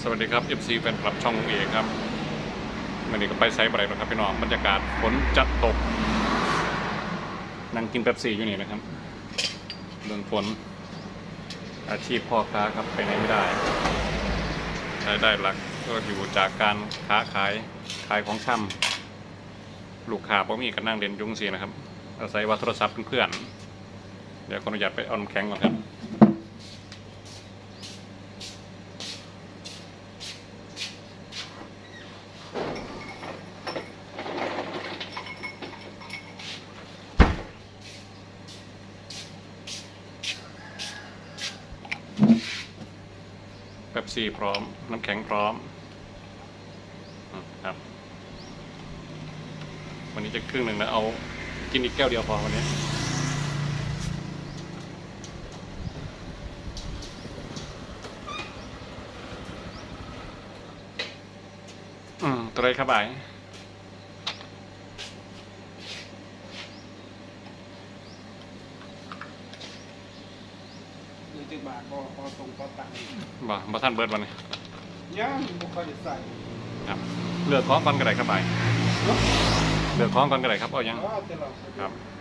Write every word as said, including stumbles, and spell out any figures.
วัสดีครับ เอฟ ซี แฟนคลับช่องลุงเอกครับวันนี้ก็ไปไซส์อะไรนะครับพี่น้องบรรยากาศฝนจะตกนั่งกินเป๊ปซี่อยู่นี่นะครับเรื่องฝนอาชีพพ่อค้าครับไปไหนไม่ได้รายได้หลักก็อยู่จากการค้าขายขายของช่ำลูกค้าพวกมีกันนั่งเรียนยุ่งสินะครับอาศัยว่าโทรศัพท์เพื่อนเดี๋ยวขออนุญาตไปเอาน้ำแข็งก่อนครับเป๊ปซี่พร้อมน้ำแข็งพร้อมครับวันนี้จะครึ่งหนึ่งแล้วเอากินอีกแก้วเดียวพอวันนี้อืมตัวไรครับไอ้จุดบาทพอพอตรงพอตังบ่บ่ท่านเบิร์ดวันนี้ย่างบุคคลใส่ครับเลือกคล้องก่อนก็ได้ครับไอ้เลือกคล้องก่อนก็ได้ครับเอายังครับ